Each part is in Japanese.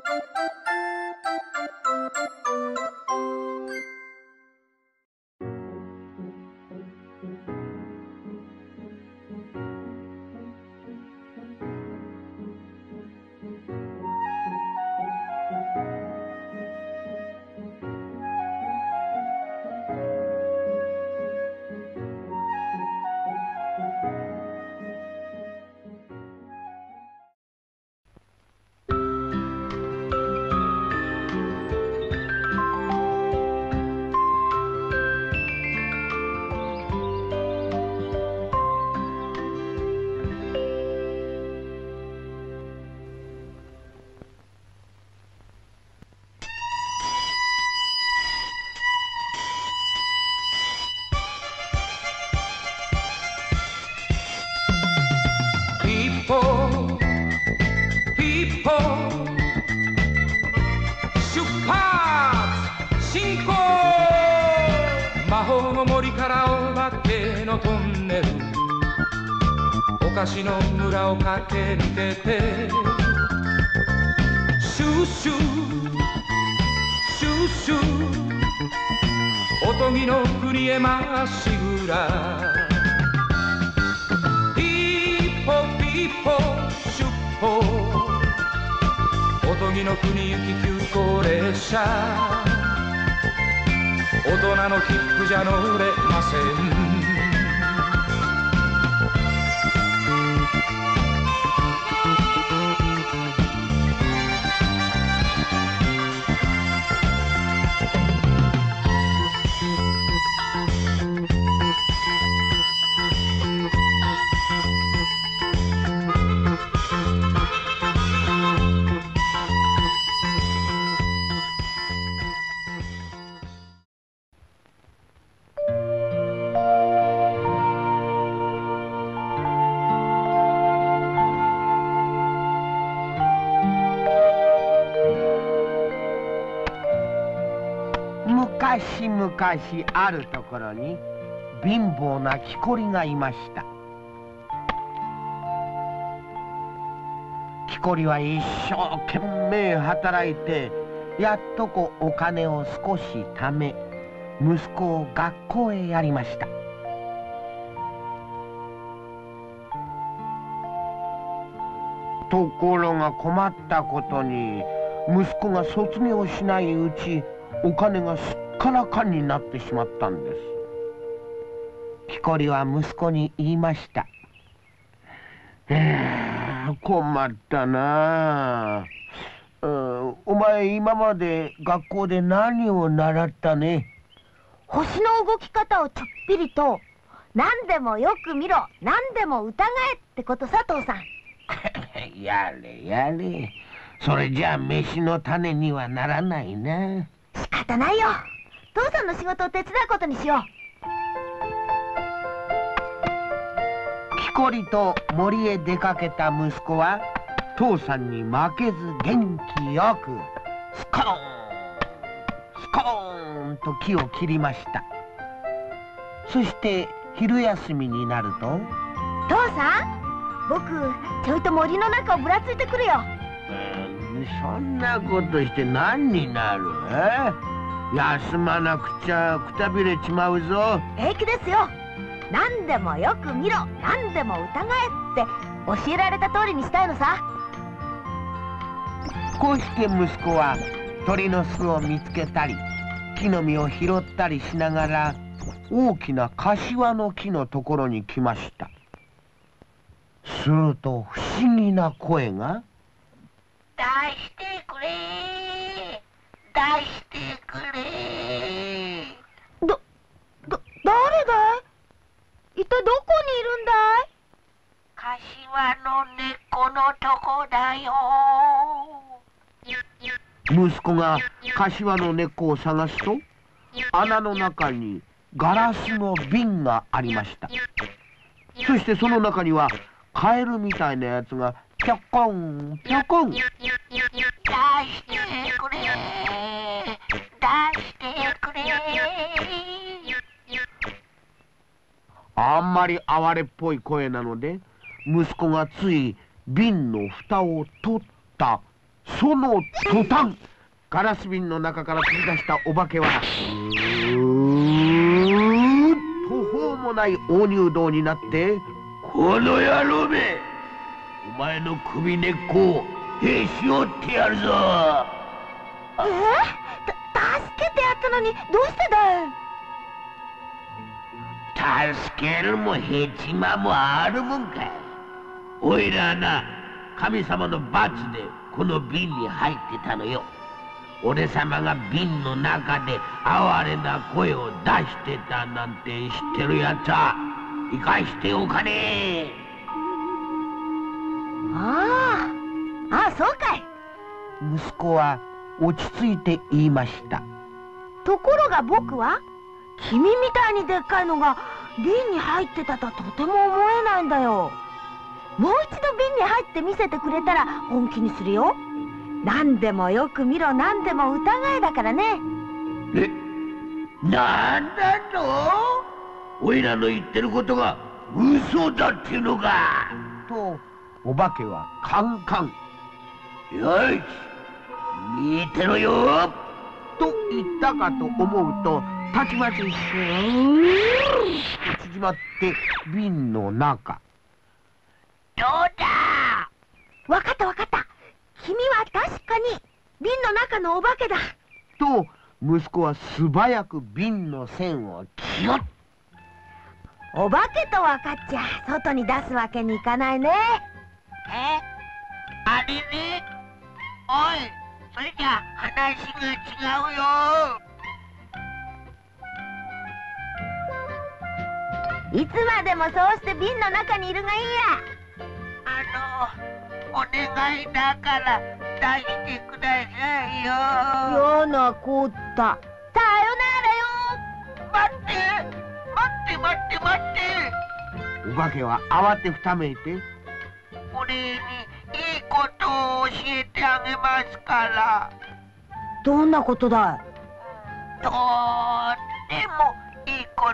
昔の村を駆け抜けてシューシューシューシューおとぎの国へまっしぐらピーポピーポシュッポおとぎの国行き急行列車大人の切符じゃ乗れません昔あるところに貧乏な木こりがいました。木こりは一生懸命働いてやっとお金を少し貯め息子を学校へやりました。ところが困ったことに息子が卒業しないうちお金がすっからかんになってしまったんです。木こりは息子に言いました。困ったなあ。お前今まで学校で何を習ったね？ 星の動き方をちょっぴりと、何でもよく見ろ、何でも疑えってことさ、父さん。 やれやれ。それじゃあ飯の種にはならないな。 仕方ないよ。父さんの仕事を手伝うことにしよう。 木こりと森へ出かけた息子は父さんに負けず元気よくスコーンスコーンと木を切りました。そして昼休みになると、 父さん、僕ちょいと森の中をぶらついてくるよ。 そんなことして何になる？休まなくちゃくたびれちまうぞ。 平気ですよ。何でもよく見ろ、何でも疑えって教えられた通りにしたいのさ。 こうして息子は鳥の巣を見つけたり木の実を拾ったりしながら大きな柏の木のところに来ました。すると不思議な声が、 出してくれ、出してくれ。 誰だい？一体どこにいるんだい？ 柏の根っこのとこだよ。 息子が柏の根っこを探すと、穴の中にガラスの瓶がありました。そしてその中にはカエルみたいなやつがぴょこんぴょこん。 出してくれ、出してくれ。 あんまり哀れっぽい声なので息子がつい瓶の蓋を取ったその途端、ガラス瓶の中から飛び出したお化けは途方もない大入道になって、この野郎め、お前の首根っこをへし折ってやるぞ。 助けてやったのにどうしてだい？ 助けるもへちまもあるもんかい。おいらな、神様の罰でこの瓶に入ってたのよ。俺様が瓶の中で哀れな声を出してたなんて知ってるやつは生かしておかねえ。 ああ、そうかい。 息子は落ち着いて言いました。 ところが僕は君みたいにでっかいのが瓶に入ってたとはとても思えないんだよ。もう一度瓶に入って見せてくれたら本気にするよ。何でもよく見ろ、何でも疑えだからね。 え、なんだと？おいらの言ってることが嘘だっていうのか。とお化けはカンカン。よし、見てろよと言ったかと思うと、たちまちスーッと縮まって瓶の中。 どうだ？ わかったわかった。君は確かに瓶の中のお化けだ。 と息子は素早く瓶の線をキュッ。 お化けと分かっちゃ外に出すわけにいかないね。 あれね。おい、それじゃ話が違うよ。 いつまでもそうして瓶の中にいるがいいや。 お願いだから出してくださいよ。 嫌なこった。さよならよ。 待って待って。 お化けは慌てふためいて、 俺にいいことを教えてあげますから。 どんなことだい？ とってもいいこと。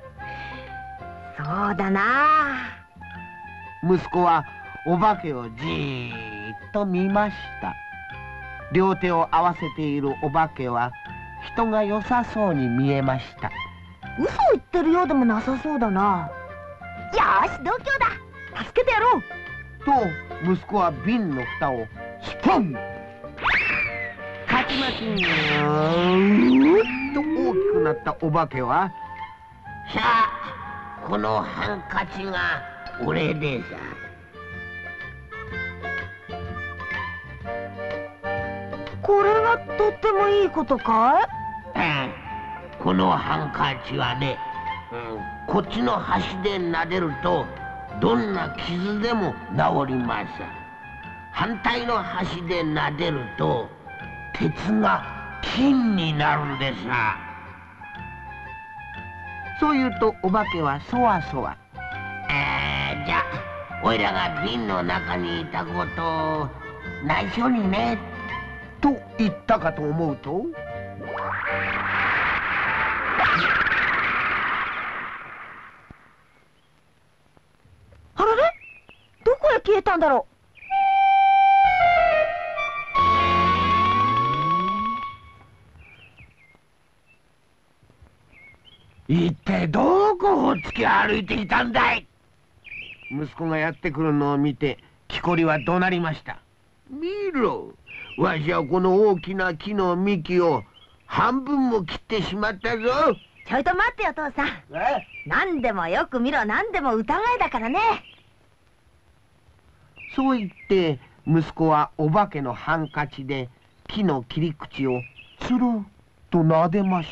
そうだな。 息子はお化けをじーっと見ました。両手を合わせているお化けは人が良さそうに見えました。 嘘を言ってるようでもなさそうだな。よし、度胸だ。助けてやろう。 と息子は瓶の蓋をスポン。たちまちにーっと大きくなったお化けは、 さあ、このハンカチが俺でさ。 これがとってもいいことかい？ このハンカチはね、こっちの端で撫でるとどんな傷でも治ります。反対の端で撫でると鉄が金になるんですさ。そう言うとお化けはそわそわ。じゃあおいらが瓶の中にいたこと内緒にねと言ったかと思うと、 あれれ？どこへ消えたんだろう。一体どこを突き歩いてきたんだい？息子がやってくるのを見て木こりは怒鳴りました。見ろ、わしはこの大きな木の幹を半分も切ってしまったぞ。 ちょいと待ってよ、父さん。何でもよく見ろ、何でも疑いだからね。 そう言って息子はお化けのハンカチで木の切り口をつるっと撫でました。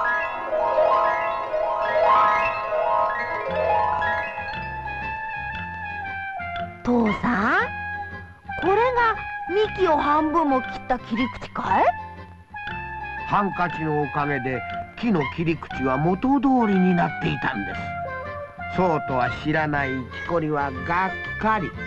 父さん、これが幹を半分も切った切り口かい？ ハンカチのおかげで木の切り口は元通りになっていたんです。そうとは知らない木こりはがっかり。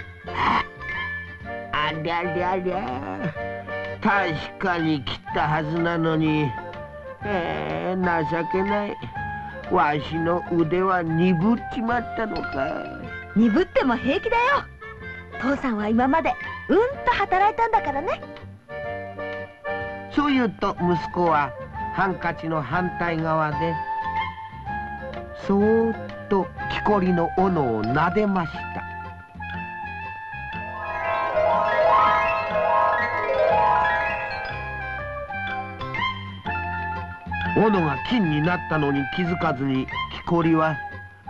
ありゃりゃりゃ、確かに切ったはずなのに、情けない。わしの腕は鈍っちまったのか。 鈍っても平気だよ。父さんは今までと働いたんだからね。 そう言うと息子はハンカチの反対側でそーっと木こりの斧を撫でました。斧が金になったのに気づかずに木こりは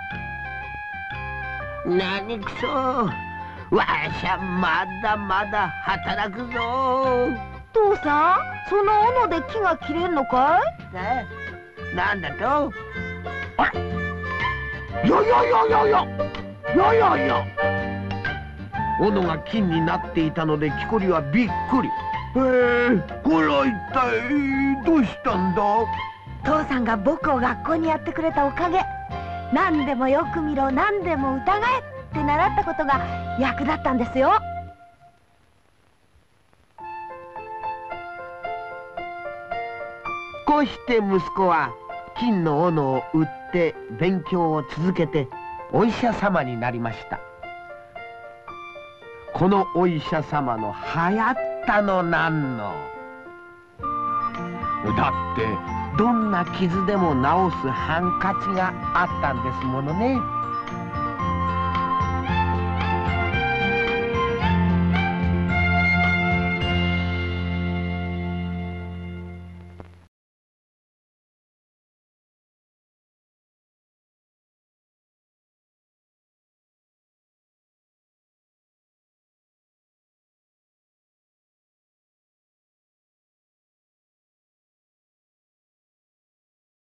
「何くそ、わしゃまだまだ働くぞ」。 父さん、その斧で木が切れるのかい？ なんだと？あら、や。斧が金になっていたので木こりはびっくり。これは一体どうしたんだ？ 父さんが僕を学校にやってくれたおかげ。何でもよく見ろ、何でも疑えって習ったことが役立ったんですよ。 こうして息子は金の斧を売って勉強を続けてお医者様になりました。このお医者様の流行ったのなんの。だってどんな傷でも治すハンカチがあったんですものね。